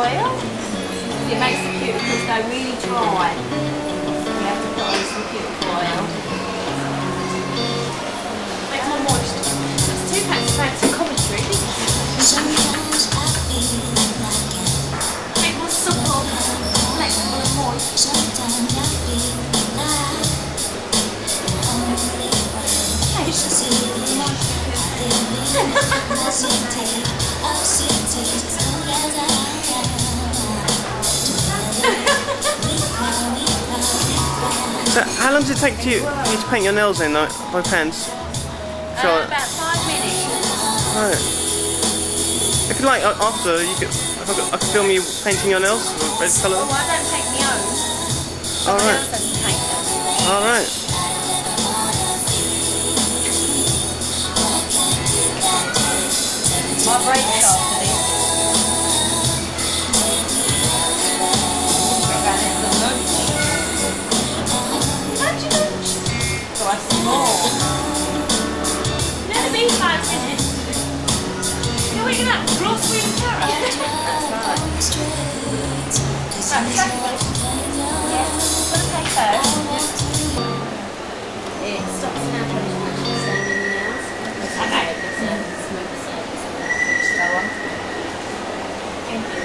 oil. It makes the cuticles go really dry. You have to put on some cuticle oil. Makes more moist. It's 2 packs of fancy commentary. Make more supple, flexible and moist. So how long does it take for you to paint your nails in, like, both hands? Sure. About 5 minutes. Right. If you like, after you could, I could film you painting your nails with red colour. Oh, I don't paint my own. Alright. Alright. My brain's sharp for this. Never been 5 minutes. You're waking up, gloss green carrot. That's right. Yeah, put a pay first. It stops now when it's actually standing in the nails. Okay, it's a smooth surface and then finish go on. Thank you,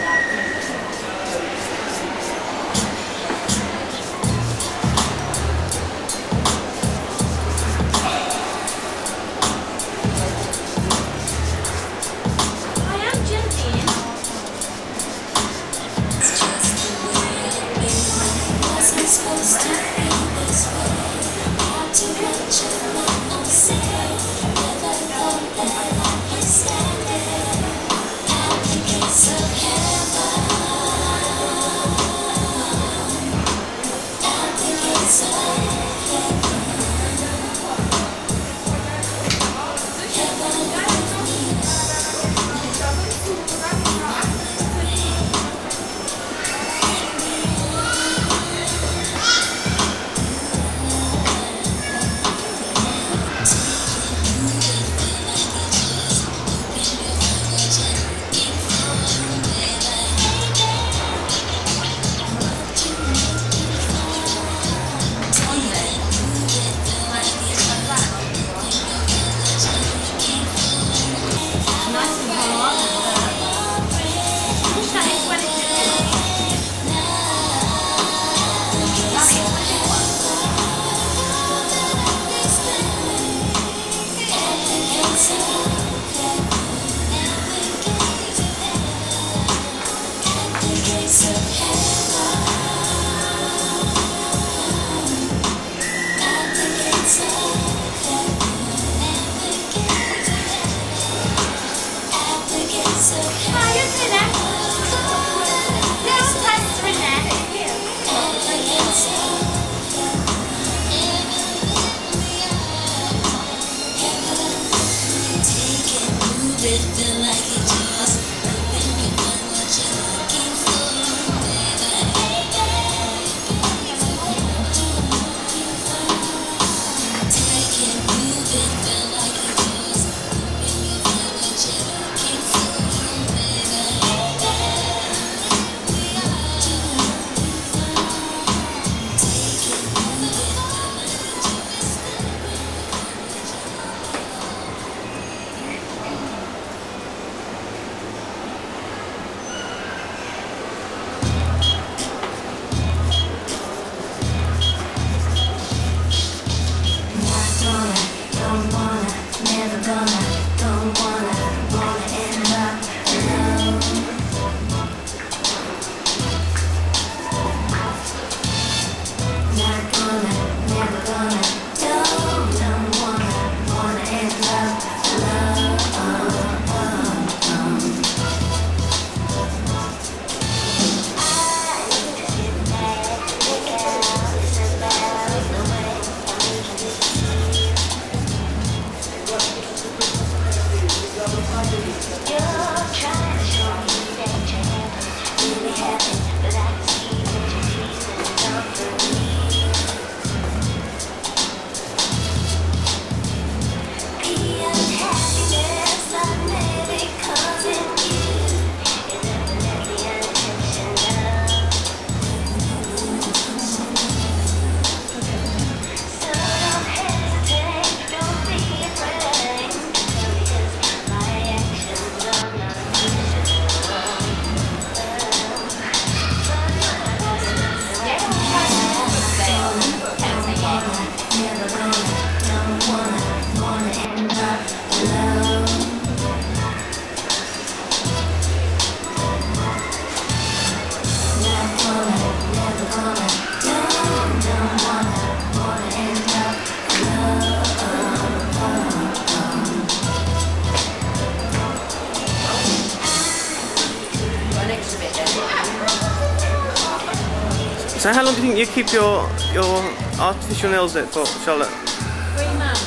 So how long do you think you keep your artificial nails there for, Charlotte? 3 months.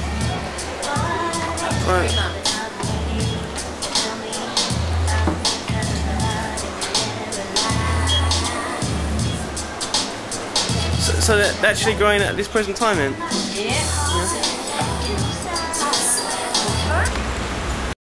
Right. 3 months. So they're actually growing at this present time then? Yeah.